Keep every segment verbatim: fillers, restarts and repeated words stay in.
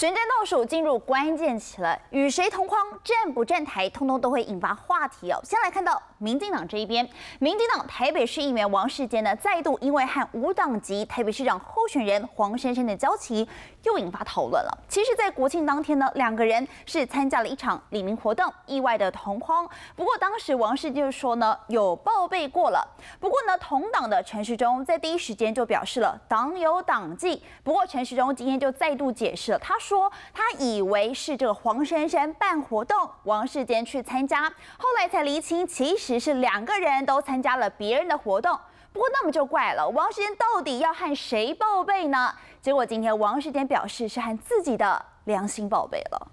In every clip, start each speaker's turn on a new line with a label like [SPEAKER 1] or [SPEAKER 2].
[SPEAKER 1] 选战倒数进入关键期了，与谁同框、站不站台，通通都会引发话题哦。先来看到民进党这一边，民进党台北市议员王世坚呢，再度因为和无党籍台北市长候选人黄珊珊的交集，又引发讨论了。其实，在国庆当天呢，两个人是参加了一场礼明活动，意外的同框。不过当时王世坚就说呢，有报备过了。不过呢，同党的陈时中在第一时间就表示了党有党纪。不过陈时中今天就再度解释了，他说他以为是这个黄珊珊办活动，王世坚去参加，后来才厘清其实是两个人都参加了别人的活动。不过那么就怪了，王世坚到底要和谁报备呢？结果今天王世坚表示是和自己的良心报备了。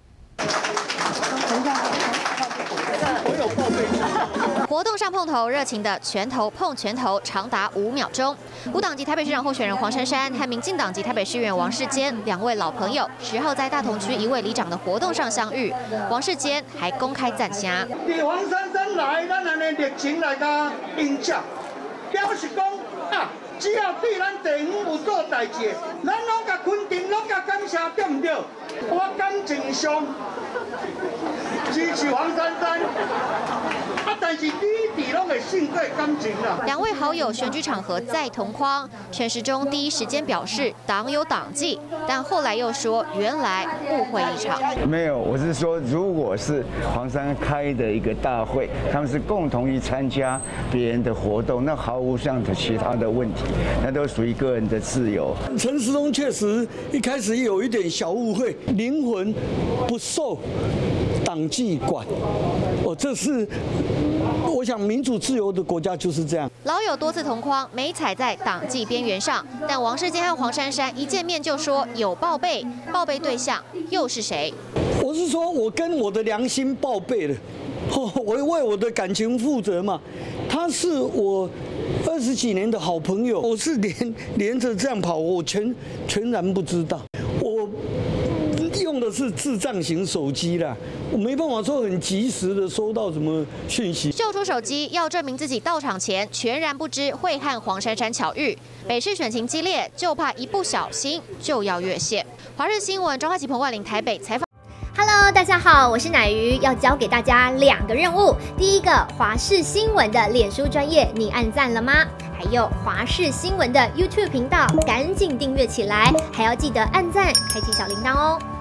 [SPEAKER 2] 活动上碰头，热情的拳头碰拳头，长达五秒钟。无党籍台北市长候选人黄珊珊和民进党籍台北市议员王世坚两位老朋友，十号在大同区一位里长的活动上相遇。王世坚还公开赞虾。
[SPEAKER 3] 黄珊珊来，咱安尼热情来甲迎接，表示讲啊，只要对咱地方有做代志，咱拢甲肯定，拢甲感谢，对唔对？我感情上支持黄珊珊。 啊！但是第一题拢会信对感情啦。
[SPEAKER 2] 两位好友选举场合再同框，陈时中第一时间表示党有党纪，但后来又说原来误会一场。
[SPEAKER 4] 没有，我是说，如果是黄珊开的一个大会，他们是共同去参加别人的活动，那毫无像其他的问题，那都属于个人的自由。
[SPEAKER 5] 陈时中确实一开始有一点小误会，灵魂不受党纪管，哦，这是。 我想，民主自由的国家就是这样。
[SPEAKER 2] 老友多次同框，没踩在党纪边缘上，但王世坚和黄珊珊一见面就说有报备，报备对象又是谁？
[SPEAKER 5] 我是说，我跟我的良心报备了，我为我的感情负责嘛。他是我二十几年的好朋友，我是连连着这样跑，我全全然不知道。我。 用的是智障型手机啦，我没办法说很及时的收到什么讯息。
[SPEAKER 2] 秀出手机要证明自己到场前全然不知会和黄珊珊巧遇。北市选情激烈，就怕一不小心就要越线。华视新闻庄汉琪、彭冠霖台北采访。
[SPEAKER 6] Hello， 大家好，我是乃瑜，要教给大家两个任务。第一个，华视新闻的脸书专页，你按赞了吗？还有华视新闻的 YouTube 频道，赶紧订阅起来，还要记得按赞，开启小铃铛哦。